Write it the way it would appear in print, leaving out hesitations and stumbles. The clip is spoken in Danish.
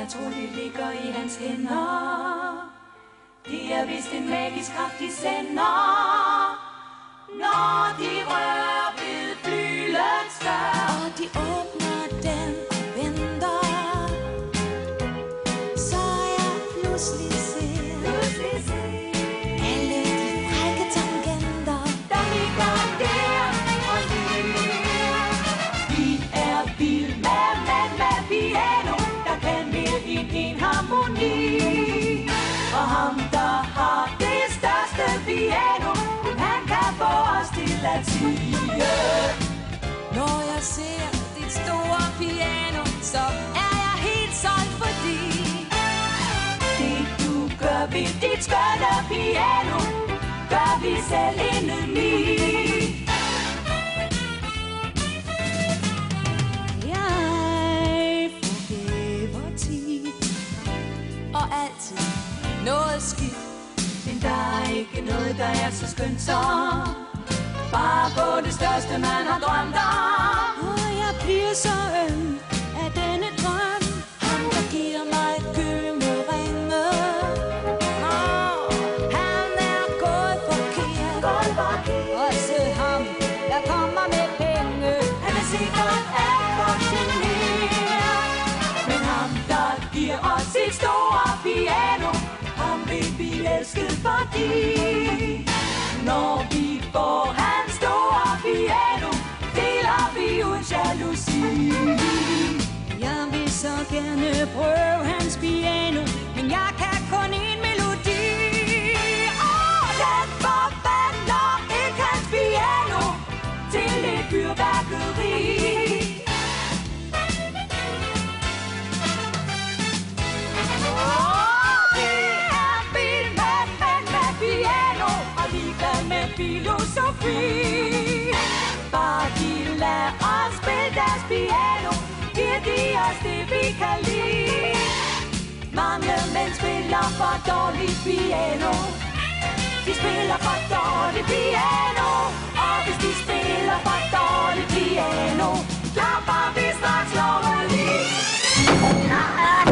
jeg tror, det ligger i hans hænder. Det er vist en magisk kraft, de sender, når de rører ved flylens dør. Og de åbner den og venter, så jeg pludselig ser alle de frække tangenter, der ligger der og der. Vi er vild med piano, der kan mere end en harmoni. Og ham, der har det største piano, han kan få os til at sige. når jeg ser dit store piano, så er jeg helt solgt, fordi det du gør ved dit skønne piano, gør vi selv indeni. jeg forgæver tid og altid noget skidt. Men der er ikke noget, der er så skønt som bare på det største, man har drømt om. Og jeg bliver så øm af denne drøm. Ham, der giver mig gyngeringe. Han er gået forkert. Også ham, der kommer med penge. Han er sikkert alt for genert. Men ham, der giver os sit store piano, ham vil vi elske, fordi når vi får hans store piano, deler vi uden jalousi. Jeg vil så gerne prøve hans piano, men jeg kan kun en melodi. Den forvandler ikke hans piano til et fyrværkeri. Filosofi. Bare de lader os spille deres piano, giver de os det vi kan lide. Mange mænd spiller for dårligt piano. De spiller for dårligt piano. Og hvis de spiller for dårligt piano, klapper vi straks lovligt.